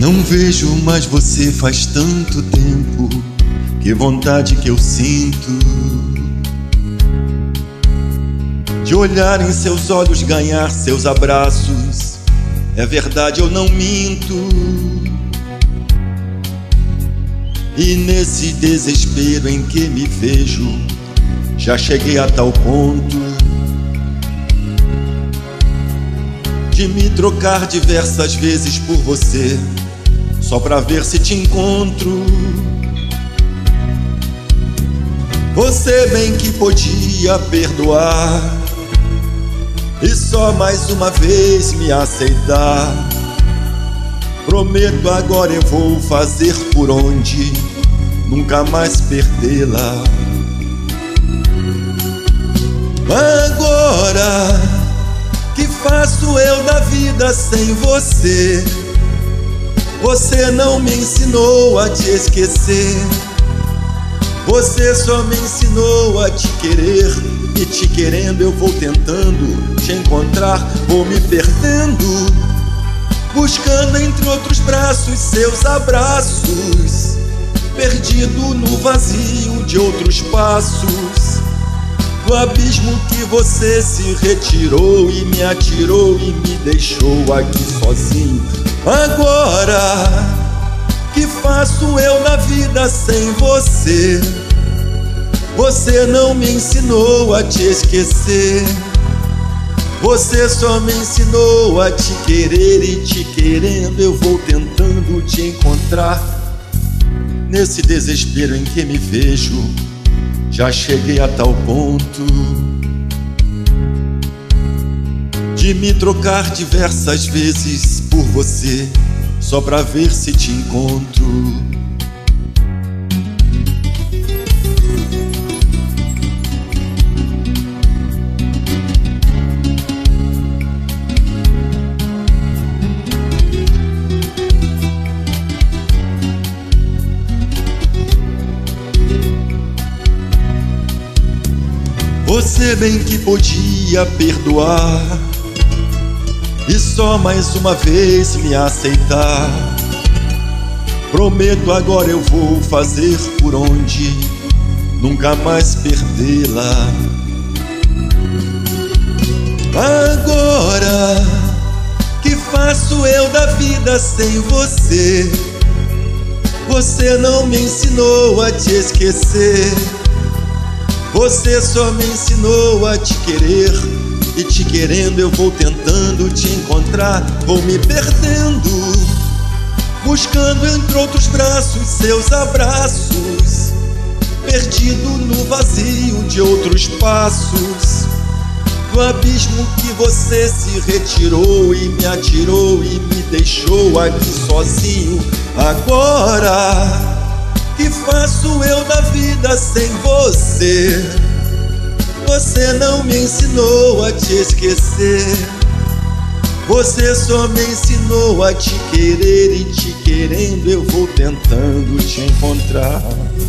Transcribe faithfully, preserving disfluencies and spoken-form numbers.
Não vejo mais você faz tanto tempo. Que vontade que eu sinto de olhar em seus olhos, ganhar seus abraços. É verdade, eu não minto. E nesse desespero em que me vejo, já cheguei a tal ponto de me trocar diversas vezes por você, só pra ver se te encontro. Você bem que podia perdoar e só mais uma vez me aceitar. Prometo agora eu vou fazer por onde nunca mais perdê-la. Agora, que faço eu da vida sem você? Você não me ensinou a te esquecer. Você só me ensinou a te querer. E te querendo eu vou tentando te encontrar, vou me perdendo, buscando entre outros braços seus abraços, perdido no vazio de outros passos, do abismo que você se retirou e me atirou e me deixou aqui sozinho. Agora, que faço eu na vida sem você? Você não me ensinou a te esquecer. Você só me ensinou a te querer. E te querendo eu vou tentando te encontrar. Nesse desespero em que me vejo, já cheguei a tal ponto de me trocar diversas vezes por você, só pra ver se te encontro. Você bem que podia perdoar e só mais uma vez me aceitar. Prometo agora eu vou fazer por onde nunca mais perdê-la. Agora, que faço eu da vida sem você? Você não me ensinou a te esquecer. Você só me ensinou a te querer. E te querendo eu vou tentando te encontrar, vou me perdendo, buscando entre outros braços seus abraços, perdido no vazio de outros passos, do abismo que você se retirou e me atirou e me deixou aqui sozinho. Agora, que faço eu da vida sem você? Você não me ensinou a te esquecer. Você só me ensinou a te querer. E te querendo eu vou tentando te encontrar.